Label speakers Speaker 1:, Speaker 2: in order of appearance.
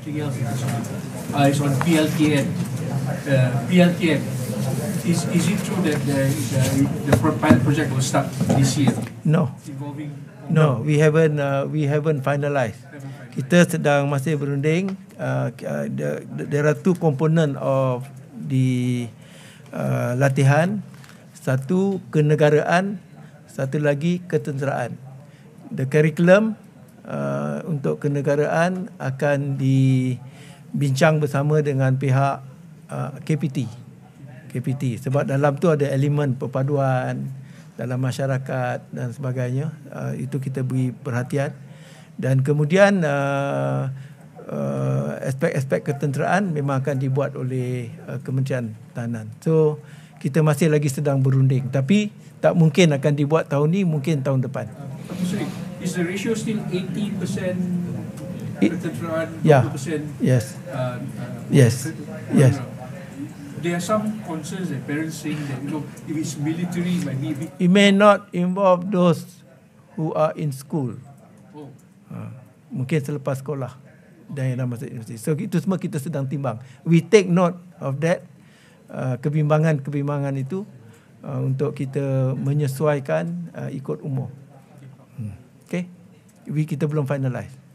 Speaker 1: something else is on PLKN. PLKN. Is it true that the pilot project will start this year?
Speaker 2: No. No, we haven't finalized. Kita sedang masih berunding. There are two component of the latihan. Satu kenegaraan, satu lagi ketenteraan. The curriculum untuk kenegaraan akan dibincang bersama dengan pihak KPT sebab dalam tu ada elemen perpaduan dalam masyarakat dan sebagainya. Itu kita beri perhatian. Dan kemudian aspek-aspek ketenteraan memang akan dibuat oleh Kementerian Pertahanan. So kita masih lagi sedang berunding, tapi tak mungkin akan dibuat tahun ni, mungkin tahun depan.
Speaker 1: Sorry, is the ratio still 80% ketenteraan, 20%?
Speaker 2: Yes.
Speaker 1: There are some concerns that parents saying that if it's military, it might be a bit.
Speaker 2: It may not involve those who are in school.
Speaker 1: Oh.
Speaker 2: Mungkin selepas sekolah dan yang dah masuk universiti. So itu semua kita sedang timbang. We take note of that, kebimbangan itu untuk kita menyesuaikan ikut umur. Okay, kita belum finalize.